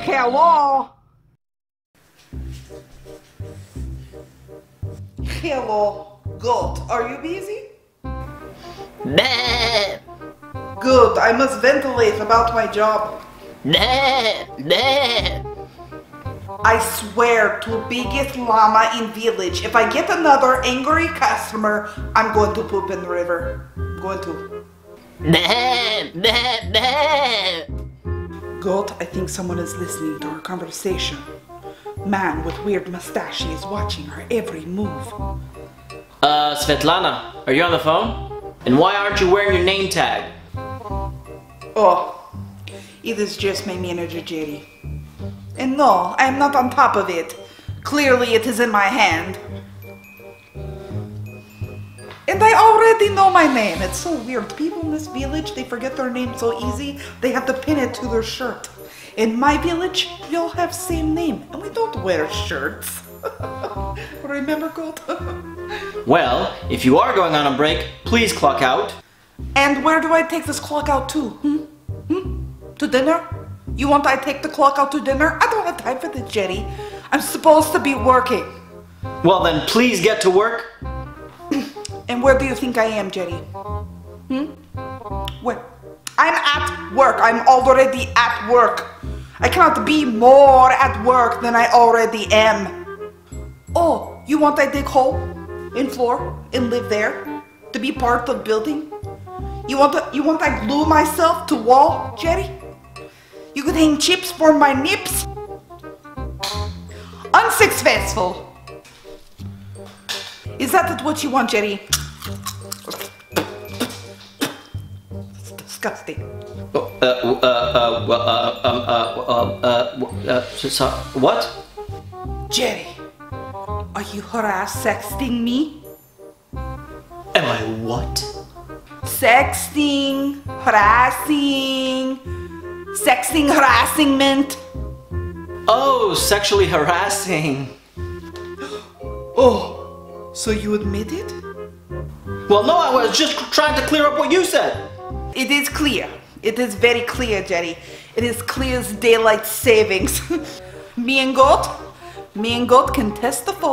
Hello? Hello, goat. Are you busy? Bah! Good, I must ventilate about my job. Bah! Bah! I swear to biggest llama in village, if I get another angry customer, I'm going to poop in the river. I'm going to. Bah! Bah! Bah! Goat, I think someone is listening to our conversation. Man with weird mustache is watching our every move. Svetlana, are you on the phone? And why aren't you wearing your name tag? Oh, it is just my manager, Jerry. And no, I am not on top of it. Clearly it is in my hand. And I already know my name. It's so weird. People in this village, they forget their name so easy, they have to pin it to their shirt. In my village, we all have same name, and we don't wear shirts. Remember, Gold? Well, if you are going on a break, please clock out. And where do I take this clock out to? To dinner? You want I take the clock out to dinner? I don't have time for this, Jerry. I'm supposed to be working. Well then, please get to work. And where do you think I am, Jerry? Where? I'm at work. I'm already at work. I cannot be more at work than I already am. Oh, you want I dig hole in floor and live there to be part of building? You want I glue myself to wall, Jerry? You could hang chips for my nips? Unsuccessful. Is that what you want, Jerry? It's disgusting. What? Jerry, are you sexting me? Am I what? Sexting, harassment. Oh, sexually harassing. Oh, so you admit it? Well, no, I was just trying to clear up what you said. It is clear. It is very clear, Jerry. It is clear as daylight savings. Me and Goat can testify.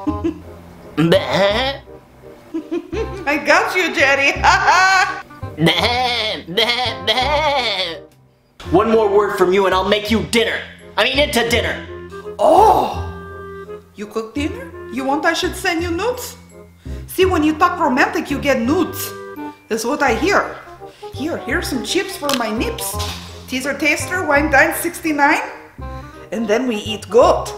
Bah! I got you, Jerry. Bah! Bah! Bah! One more word from you and I'll make you dinner. I mean into dinner. Oh, you cook dinner? You want I should send you nudes? See, when you talk romantic, you get nudes. That's what I hear. Here's some chips for my nips. Teaser taster, wine dine 69. And then we eat goat.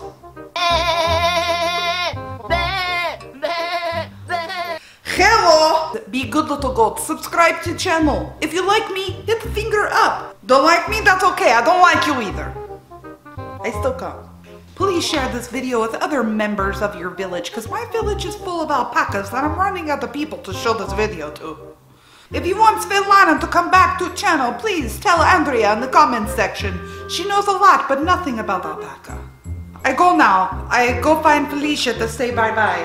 Hello! Be good little goat. Subscribe to the channel. If you like me, hit the finger up. Don't like me? That's okay. I don't like you either. I still come. Please share this video with other members of your village, because my village is full of alpacas and I'm running out of people to show this video to. If you want Svetlana to come back to the channel, please tell Andrea in the comments section. She knows a lot, but nothing about alpaca. I go now. I go find Felicia to say bye-bye.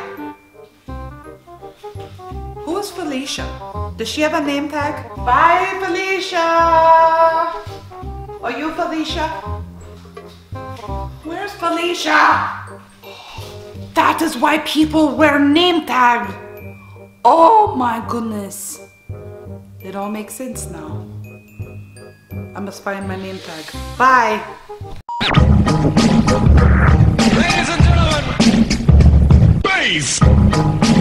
Who is Felicia? Does she have a name tag? Bye, Felicia! Are you Felicia? Where's Felicia? That is why people wear name tag. Oh my goodness. It all makes sense now. I must find my name tag. Bye. Ladies and gentlemen, bass!